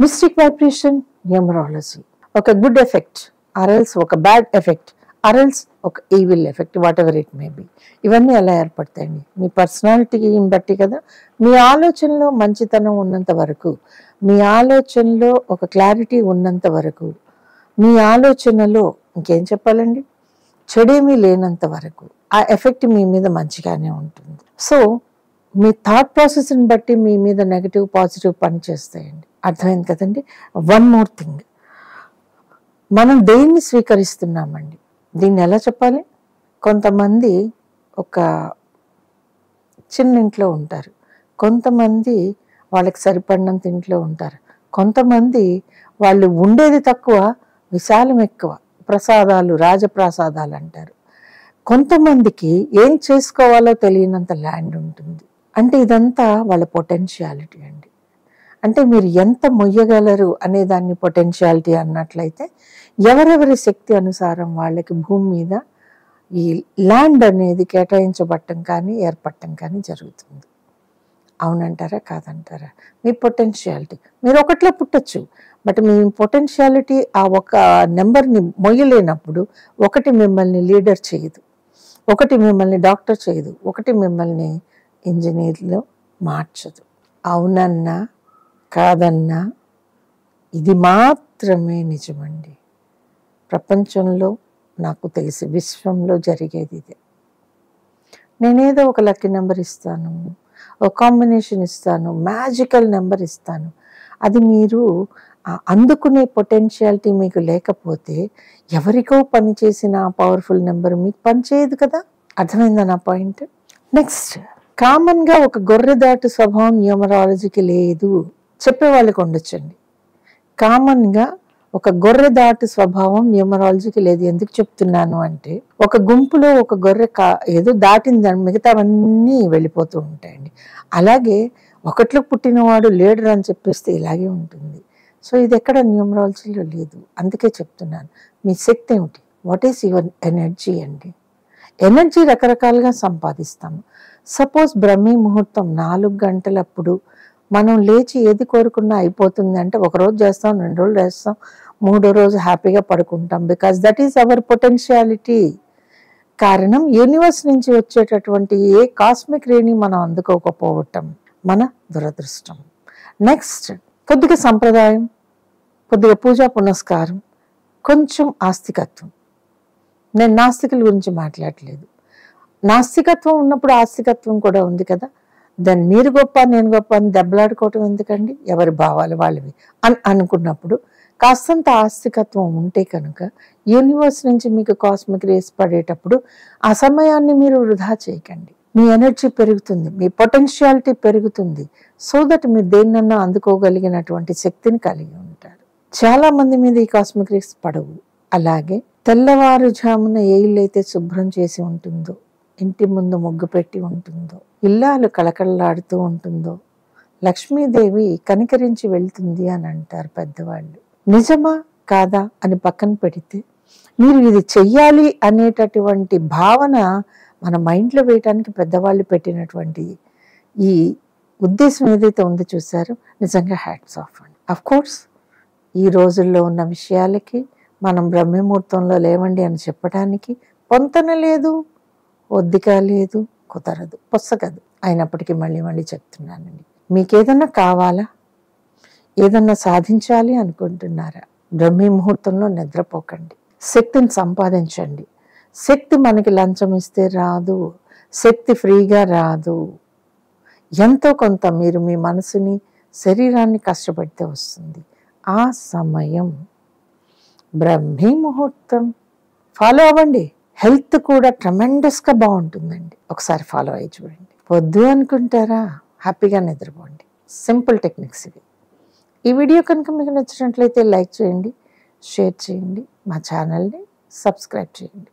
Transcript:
Mystic vibration, numerology. ఒక good effect or else ఒక bad effect or else ఒక evil effect, whatever it may be. ఇవన్నీ ఎలా ఏర్పడతాయండి? మీ పర్సనాలిటీని బట్టి కదా. మీ ఆలోచనలో మంచితనం ఉన్నంత వరకు, మీ ఆలోచనలో ఒక క్లారిటీ ఉన్నంత వరకు, మీ ఆలోచనలో ఇంకేం చెప్పాలండి, చెడేమీ లేనంత వరకు ఆ ఎఫెక్ట్ మీ మీద మంచిగానే ఉంటుంది. సో మీ థాట్ ప్రాసెస్ని బట్టి మీ మీద నెగిటివ్ పాజిటివ్ పని చేస్తాయండి. అర్థమైంది కదండి. వన్ మోర్ థింగ్, మనం దేన్ని స్వీకరిస్తున్నామండి? దీన్ని ఎలా చెప్పాలి? కొంతమంది ఒక చిన్న ఇంట్లో ఉంటారు, కొంతమంది వాళ్ళకి సరిపడినంత ఇంట్లో ఉంటారు, కొంతమంది వాళ్ళు ఉండేది తక్కువ విశాలం ఎక్కువ, ప్రసాదాలు రాజప్రసాదాలు అంటారు. కొంతమందికి ఏం చేసుకోవాలో తెలియనంత ల్యాండ్ ఉంటుంది. అంటే ఇదంతా వాళ్ళ పొటెన్షియాలిటీ అండి. అంటే మీరు ఎంత మొయ్యగలరు అనే దాన్ని పొటెన్షియాలిటీ అన్నట్లయితే, ఎవరెవరి శక్తి అనుసారం వాళ్ళకి భూమి మీద ఈ ల్యాండ్ అనేది కేటాయించబట్టం కానీ ఏర్పడటం కానీ జరుగుతుంది. అవునంటారా కాదంటారా? మీ పొటెన్షియాలిటీ, మీరు ఒకట్లో పుట్టచ్చు, బట్ మీ పొటెన్షియాలిటీ ఆ ఒక నెంబర్ని మొయ్యలేనప్పుడు ఒకటి మిమ్మల్ని లీడర్ చేయదు, ఒకటి మిమ్మల్ని డాక్టర్ చేయదు, ఒకటి మిమ్మల్ని ఇంజనీర్లో మార్చదు. అవునన్నా కాదన్నా ఇది మాత్రమే నిజమండి. ప్రపంచంలో నాకు తెలిసి విశ్వంలో జరిగేది ఇదే. నేనేదో ఒక లక్కీ నెంబర్ ఇస్తాను, ఒక కాంబినేషన్ ఇస్తాను, మ్యాజికల్ నెంబర్ ఇస్తాను, అది మీరు అందుకునే పొటెన్షియాలిటీ మీకు లేకపోతే ఎవరికో పనిచేసిన ఆ పవర్ఫుల్ నెంబర్ మీకు పనిచేయదు కదా. అర్థమైందా నా పాయింట్? నెక్స్ట్, కామన్గా ఒక గొర్రెదాటు స్వభావం న్యూమరాలజీకి లేదు. చెప్పేవాళ్ళకి ఉండొచ్చండి. కామన్గా ఒక గొర్రెదాటు స్వభావం న్యూమరాలజీకి లేదు. ఎందుకు చెప్తున్నాను అంటే, ఒక గుంపులో ఒక గొర్రె ఏదో దాటిందని మిగతావన్నీ వెళ్ళిపోతూ ఉంటాయండి. అలాగే ఒకట్లో పుట్టినవాడు లీడర్ అని చెప్పేస్తే ఇలాగే ఉంటుంది. సో ఇది ఎక్కడ న్యూమరాలజీలో లేదు. అందుకే చెప్తున్నాను, మీ శక్తి ఏమిటి? వాట్ ఈస్ యువర్ ఎనర్జీ అండి. ఎనర్జీ రకరకాలుగా సంపాదిస్తాము. సపోజ్ బ్రహ్మీ ముహూర్తం 4 గంటలప్పుడు మనం లేచి ఏది కోరుకున్నా అయిపోతుంది అంటే, ఒకరోజు చేస్తాం, 2 రోజులు చేస్తాం, 3వ రోజు హ్యాపీగా పడుకుంటాం. Because that is our potentiality. కారణం యూనివర్స్ నుంచి వచ్చేటటువంటి ఏ కాస్మిక్ రేని మనం అందుకోకపోవటం మన దురదృష్టం. నెక్స్ట్, కొద్దిగా సంప్రదాయం, కొద్దిగా పూజా పునస్కారం, కొంచెం ఆస్తికత్వం. నేను నాస్తికుల గురించి మాట్లాడలేదు. నాస్తికత్వం ఉన్నప్పుడు ఆస్తికత్వం కూడా ఉంది కదా. దాన్ని మీరు గొప్ప నేను గొప్ప అని దెబ్బలాడుకోవటం ఎందుకండి? ఎవరి భావాలు వాళ్ళవి అని అనుకున్నప్పుడు కాస్తంత ఆస్తికత్వం ఉంటే కనుక యూనివర్స్ నుంచి మీకు కాస్మిక్ రేస్ పడేటప్పుడు ఆ సమయాన్ని మీరు వృధా చేయకండి. మీ ఎనర్జీ పెరుగుతుంది, మీ పొటెన్షియాలిటీ పెరుగుతుంది. సో దట్ మీరు దేన్నన్నా అందుకోగలిగినటువంటి శక్తిని కలిగి ఉంటారు. చాలా మంది మీద ఈ కాస్మిక్ రేస్ పడవు. అలాగే తెల్లవారుజామున ఏ ఇల్లు అయితే శుభ్రం చేసి ఉంటుందో, ఇంటి ముందు ముగ్గు పెట్టి ఉంటుందో, ఇల్లాలు కళకళలాడుతూ ఉంటుందో, లక్ష్మీదేవి కనికరించి వెళ్తుంది అని అంటారు పెద్దవాళ్ళు. నిజమా కాదా అని పక్కన పెడితే, మీరు ఇది చెయ్యాలి అనేటటువంటి భావన మన మైండ్లో వేయటానికి పెద్దవాళ్ళు పెట్టినటువంటి ఈ ఉద్దేశం ఏదైతే ఉందో చూసారో, నిజంగా హ్యాట్స్ ఆఫ్ అండి. అఫ్ కోర్స్ ఈ రోజుల్లో ఉన్న విషయాలకి మనం బ్రహ్మముహూర్తంలో లేవండి అని చెప్పడానికి పొంతన లేదు, ఒద్దిక లేదు, కుదరదు, పొసగదు. అయినప్పటికీ మళ్ళీ చెప్తున్నానండి, మీకు ఏదన్నా కావాలా, ఏదన్నా సాధించాలి అనుకుంటున్నారా, బ్రహ్మీ ముహూర్తంలో నిద్రపోకండి, శక్తిని సంపాదించండి. శక్తి మనకి లంచం ఇస్తే రాదు, శక్తి ఫ్రీగా రాదు. ఎంతో కొంత మీరు మీ మనసుని శరీరాన్ని కష్టపడితే వస్తుంది. ఆ సమయం బ్రహ్మీ ముహూర్తం ఫాలో అవ్వండి. హెల్త్ కూడా ట్రమెండస్గా బాగుంటుందండి. ఒకసారి ఫాలో అయ్యి చూడండి. వద్దు అనుకుంటారా, హ్యాపీగా నిద్రపోండి. సింపుల్ టెక్నిక్స్ ఇవి. ఈ వీడియో కనుక మీకు నచ్చినట్లయితే లైక్ చేయండి, షేర్ చేయండి, మా ఛానల్ని సబ్స్క్రైబ్ చేయండి.